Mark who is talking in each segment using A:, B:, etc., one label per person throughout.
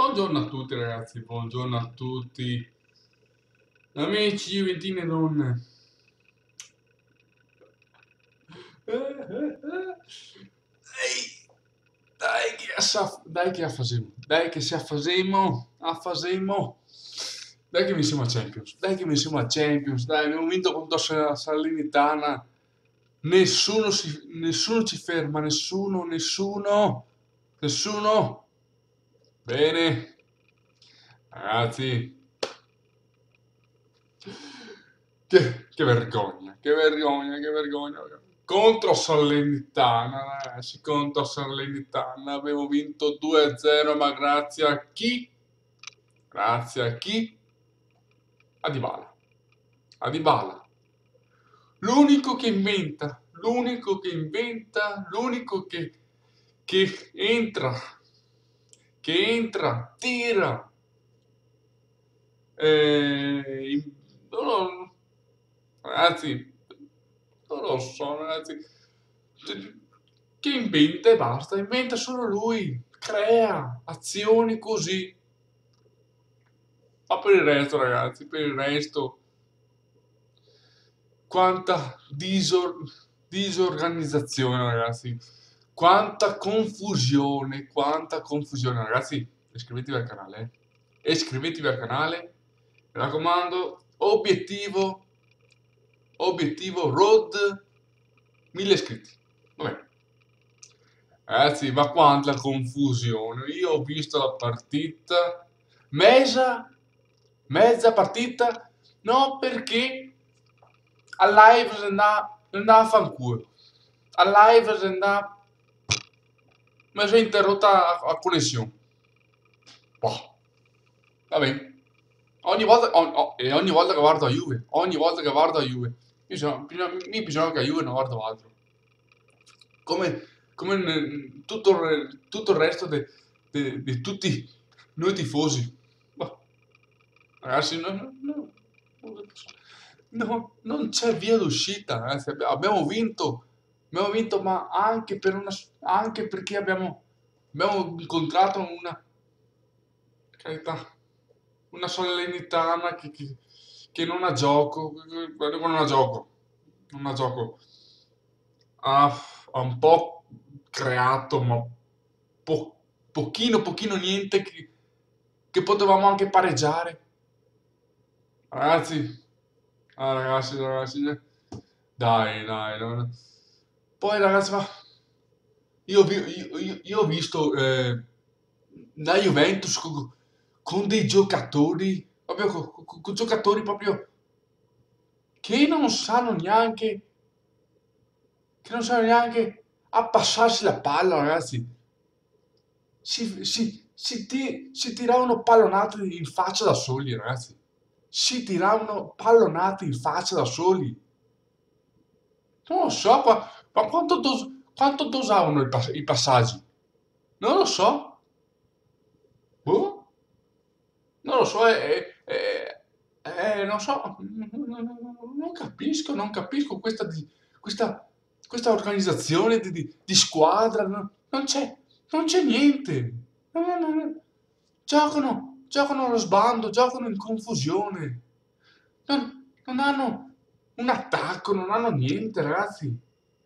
A: Buongiorno a tutti ragazzi, buongiorno a tutti, amici juventini e donne. Ehi, dai che affasemo, dai che si affasemo, dai che vinciamo a Champions, dai abbiamo vinto contro Salernitana, nessuno ci ferma, nessuno, bene, ragazzi. Che vergogna, che vergogna, che vergogna. Contro Salernitana, ragazzi, contro Salernitana. Avevo vinto 2-0, ma grazie a chi? Grazie a chi? A Dybala. A Dybala. L'unico che tira. Non lo- Ragazzi, non lo so, ragazzi. Che inventa e basta, inventa solo lui, crea azioni così. Ma per il resto, ragazzi, per il resto, quanta disorganizzazione, ragazzi. Quanta confusione, ragazzi. Iscrivetevi al canale, Iscrivetevi al canale. Mi raccomando, obiettivo road 1000 iscritti. Vabbè. Ragazzi, ma quanta confusione. Io ho visto la partita, mezza partita, no perché a live se andava a fanculo. A live se andava, mi si è interrotta la connessione. Boh, vabbè. Ogni volta che guardo la Juve, mi bisogna che la Juve non guardo altro. Come tutto il resto di tutti noi tifosi. Ma, ragazzi, non c'è via d'uscita, ragazzi. Abbiamo vinto, ma anche perché abbiamo incontrato carità, una Salernitana che non ha gioco, guarda che non ha gioco, ha un po' creato, ma pochino niente che potevamo anche pareggiare. Ragazzi, ragazzi, dai. Poi ragazzi, ma io ho visto la Juventus con dei giocatori, proprio con giocatori proprio che non sanno neanche, che non sanno neanche a passarsi la palla, ragazzi. Si tiravano pallonate in faccia da soli, ragazzi. Si tiravano pallonate in faccia da soli. Non lo so, ma quanto dosavano i passaggi? Non lo so. Boh, non lo so, non so, non capisco questa, questa organizzazione di squadra, non c'è niente. Giocano allo sbando, giocano in confusione. Non hanno un attacco, non hanno niente, ragazzi.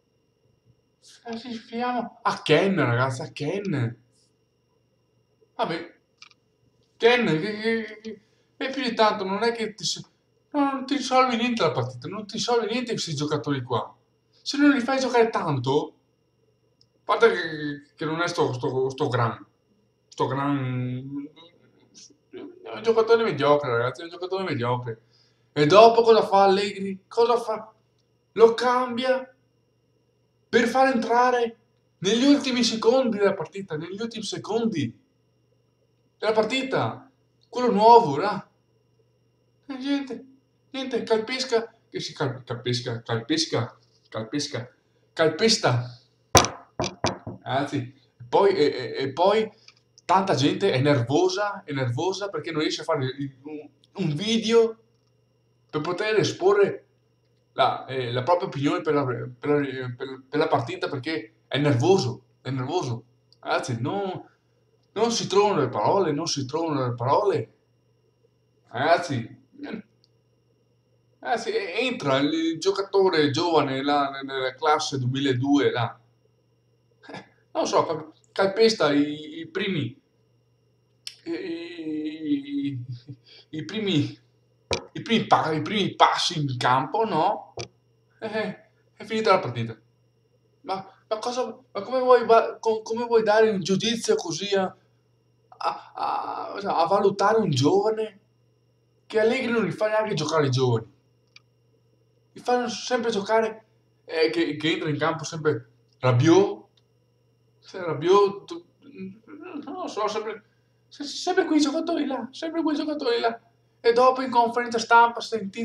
A: Ci fidiamo a Ken, ragazzi, a Ken. Vabbè, Ken, e più di tanto non è che non ti risolvi niente la partita, non ti risolvi niente questi giocatori qua. Se non li fai giocare tanto, a parte che non è sto gran, è un giocatore mediocre, ragazzi, è un giocatore mediocre. E dopo cosa fa Allegri? Cosa fa? Lo cambia per far entrare negli ultimi secondi della partita, negli ultimi secondi della partita, quello nuovo, là. E niente, calpesta. Anzi, e poi tanta gente è nervosa perché non riesce a fare un video per poter esporre la propria opinione per la partita perché è nervoso. Ragazzi, non si trovano le parole, non si trovano le parole. Ragazzi, entra il giocatore giovane là nella classe 2002 là. Non so, calpesta i primi, i, i primi, i primi passi in campo, no? È finita la partita. Ma come vuoi, come vuoi dare un giudizio così a valutare un giovane? Che Allegri non li fa neanche giocare i giovani, li fanno sempre giocare, che entra in campo sempre Rabiot, cioè Rabiot, non lo so, sempre quei giocatori là, sempre quei giocatori là. E dopo in conferenza stampa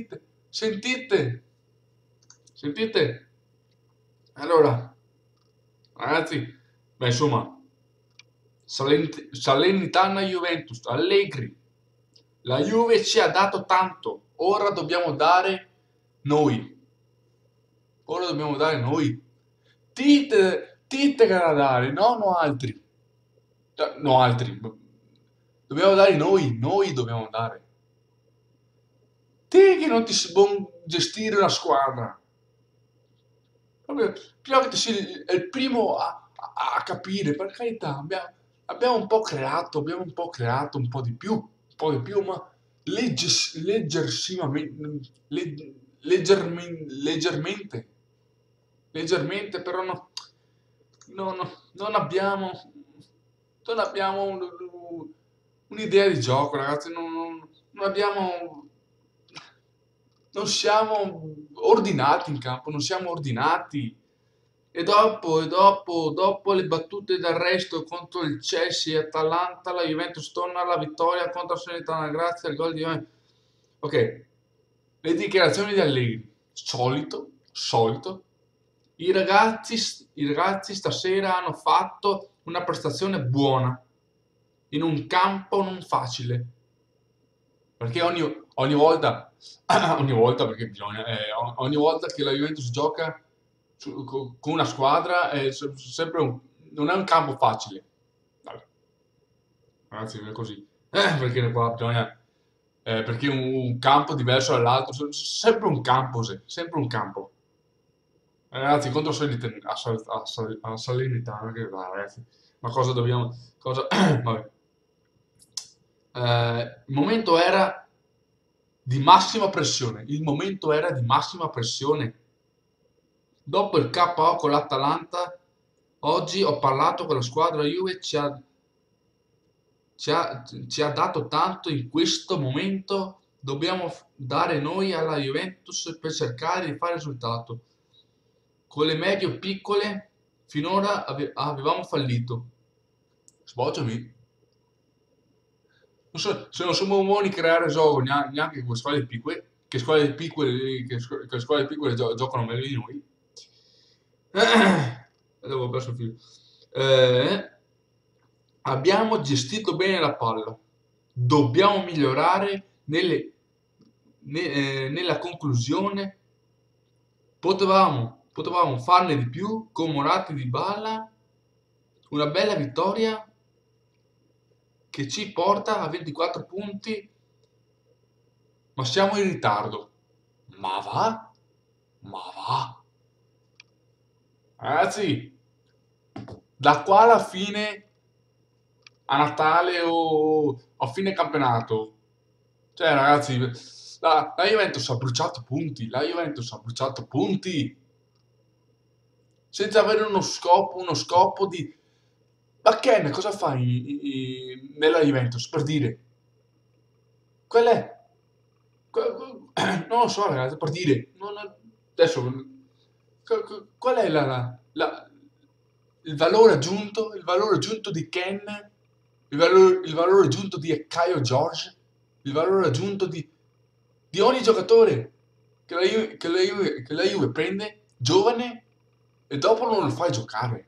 A: sentite. Allora, ragazzi, beh, insomma, Salernitana Juventus, Allegri, la Juve ci ha dato tanto, ora dobbiamo dare noi. Ora dobbiamo dare noi. Tite che da dare, no altri. No altri. Dobbiamo dare noi dobbiamo dare. Te che non ti si può gestire una squadra. Proprio, prima che tu sei il primo a capire, per carità, abbiamo un po' creato un po' di più, ma leggermente, leggermente, però non abbiamo, non abbiamo un'idea di gioco, ragazzi, non abbiamo, non siamo ordinati in campo, non siamo ordinati. Dopo le battute d'arresto contro il Chelsea e Atalanta, la Juventus torna alla vittoria contro la Salernitana grazie al gol di Juventus. Ok, le dichiarazioni di Allegri, solito. I ragazzi stasera hanno fatto una prestazione buona in un campo non facile. Perché ogni volta, ogni volta, perché bisogna, ogni volta che la Juventus gioca con una squadra è sempre non è un campo facile. Vabbè, ragazzi, non è così. Perché qua bisogna, perché un campo diverso dall'altro, sempre un campo, sì, sempre un campo. Ragazzi, contro Salernitana, che va, ragazzi, ma cosa dobbiamo, cosa, vabbè. Il momento era di massima pressione, il momento era di massima pressione. Dopo il KO con l'Atalanta, oggi ho parlato con la squadra Juve, ci ha dato tanto in questo momento, dobbiamo dare noi alla Juventus per cercare di fare risultato. Con le medio piccole finora avevamo fallito. Sbocciami. Non so, se non siamo buoni a creare gioco neanche con squadre piccole, che squadre piccole giocano meglio di noi. Avevo perso il filo. Eh, abbiamo gestito bene la palla. Dobbiamo migliorare nella conclusione. Potevamo farne di più con Moratti di Bala. Una bella vittoria che ci porta a 24 punti, ma siamo in ritardo. Ma va? Ma va? Ragazzi, da qua alla fine, a Natale o a fine campionato, cioè ragazzi, la Juventus ha bruciato punti, la Juventus ha bruciato punti, senza avere uno scopo di... Ma Ken, cosa fai nella Juventus? Per dire, qual è? Non lo so, ragazzi, per dire, adesso, qual è il valore aggiunto di Ken, il valore aggiunto di Caio George, il valore aggiunto di ogni giocatore che la Juve prende, giovane, e dopo non lo fai giocare.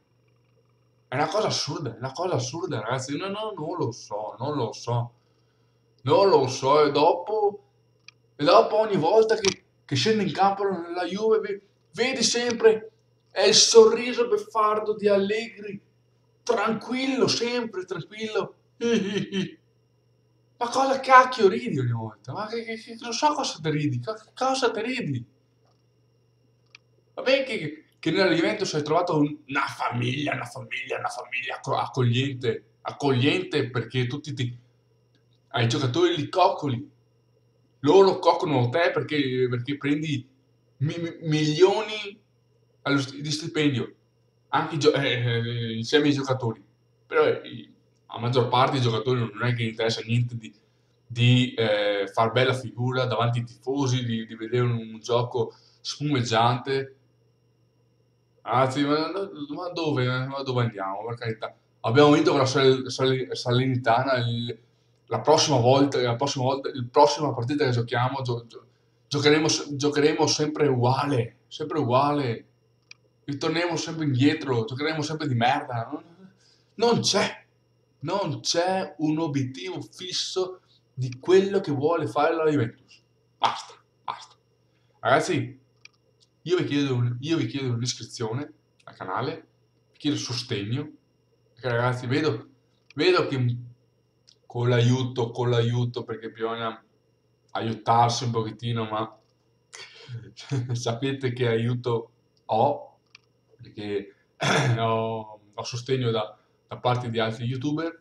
A: È una cosa assurda, ragazzi, non lo so, non lo so, e dopo ogni volta che scende in campo la Juve, vedi sempre, è il sorriso beffardo di Allegri, tranquillo, sempre tranquillo, Ma cosa cacchio ridi ogni volta? Ma non so cosa te ridi, cosa te ridi? Vabbè che nell'alimento si è trovato una famiglia accogliente, accogliente perché ai giocatori li coccoli, loro coccolano te perché prendi milioni di stipendio, anche insieme ai giocatori. Però a maggior parte i giocatori non è che gli interessa niente di far bella figura davanti ai tifosi, di vedere un gioco spumeggiante. Anzi, ma dove andiamo? Per carità. Abbiamo vinto con la Salernitana. La prossima partita che giochiamo, giocheremo sempre uguale. Ritorneremo sempre indietro, giocheremo sempre di merda. Non c'è, non c'è un obiettivo fisso di quello che vuole fare la Juventus. Basta, basta. Ragazzi, io vi chiedo un'iscrizione al canale, vi chiedo sostegno, perché ragazzi vedo che con l'aiuto, perché bisogna aiutarsi un pochettino, ma sapete che aiuto ho, perché ho sostegno da parte di altri youtuber.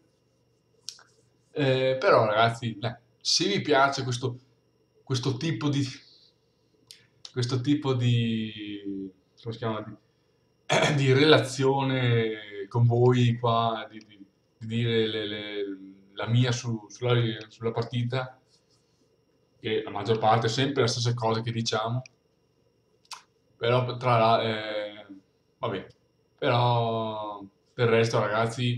A: Però ragazzi, se vi piace questo tipo di, questo tipo di, come si chiama, di relazione con voi qua, di dire la mia sulla partita, che la maggior parte è sempre le stesse cose che diciamo, però vabbè, però del resto ragazzi,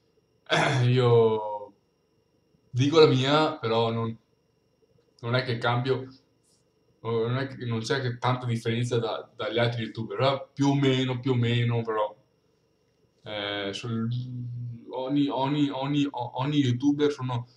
A: io dico la mia, però non è che cambio, non c'è che tanta differenza dagli altri youtuber, però più o meno, però ogni youtuber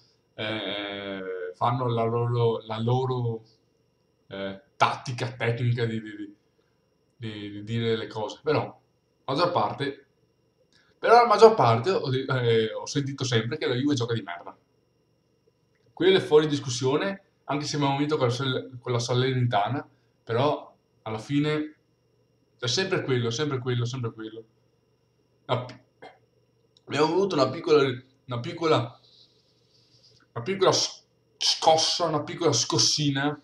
A: fanno la loro tattica tecnica di dire le cose, però maggior parte, la maggior parte ho sentito sempre che la Juve gioca di merda. Quello è fuori discussione, anche se abbiamo vinto con la Salernitana, però alla fine è sempre quello, sempre quello, sempre quello. Una pi- Abbiamo avuto una piccola scossa, una piccola scossina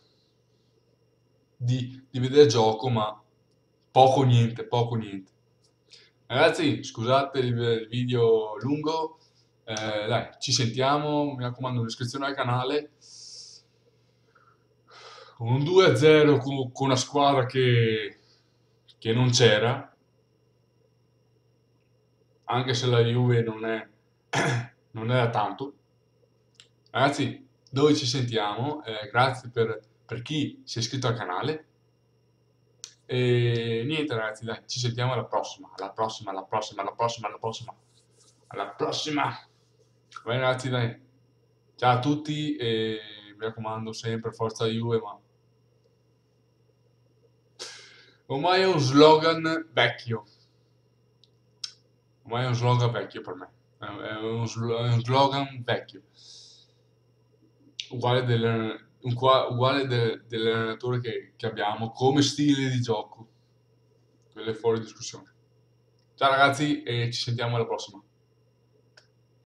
A: di vedere gioco, ma poco niente, poco niente. Ragazzi, scusate il video lungo, dai, ci sentiamo, mi raccomando un'iscrizione al canale. Un 2-0 con una squadra che non c'era, anche se la Juve non era tanto. Ragazzi, dove ci sentiamo? Grazie per chi si è iscritto al canale. E niente ragazzi, dai, ci sentiamo alla prossima, alla prossima, alla prossima, alla prossima, alla prossima, alla prossima. Bene ragazzi, dai, ciao a tutti e mi raccomando sempre forza Juve, ma ormai è un slogan vecchio, ormai è un slogan vecchio per me, è uno slogan vecchio, dell'allenatore che abbiamo come stile di gioco, quello è fuori discussione. Ciao ragazzi e ci sentiamo alla prossima.